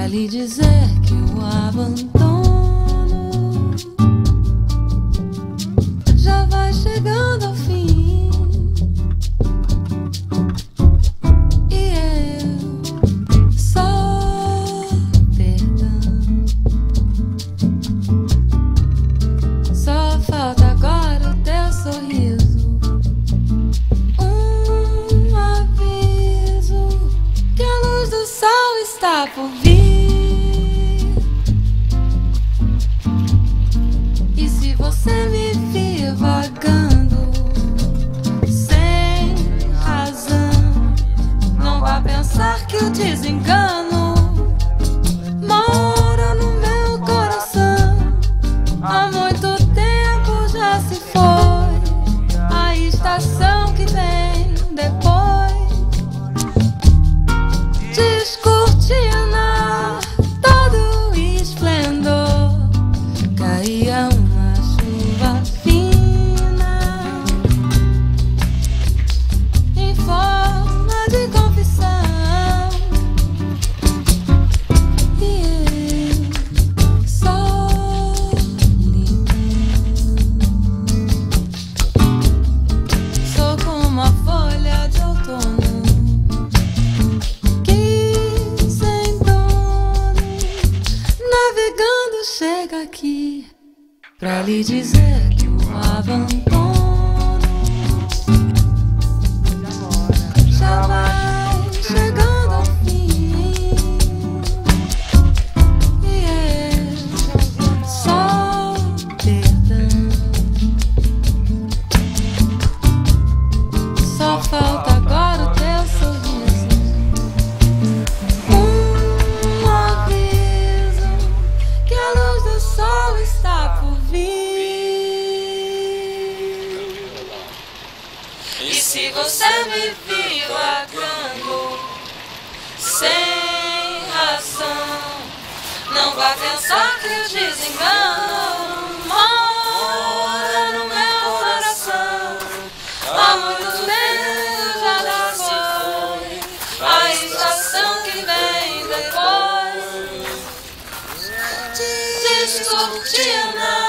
lhe dizer que o abandono já vai chegando ao fim. E eu só perdão. Só falta agora o teu sorriso, um aviso que a luz do sol está por vir. E se você me vir vagando sem razão, não vá pensar que o desengano mora no meu coração. Há muito tempo já se foi a estação que vem depois. Descortina todo esplendor, caía uma chuva fina em forma de confissão. E eu solidão, sou como a folha de outono que sem dono, navegando, chega aqui pra lhe dizer que o abandono já vai chegando ao fim. E eu só perdão. Só falta agora o teu sorriso, um aviso que a luz do sol está por vir. E se você me vir vagando sem razão, não vá pensar que o desengano mora no meu coração. Há muito tempo já se foi a estação que vem depois. Descortina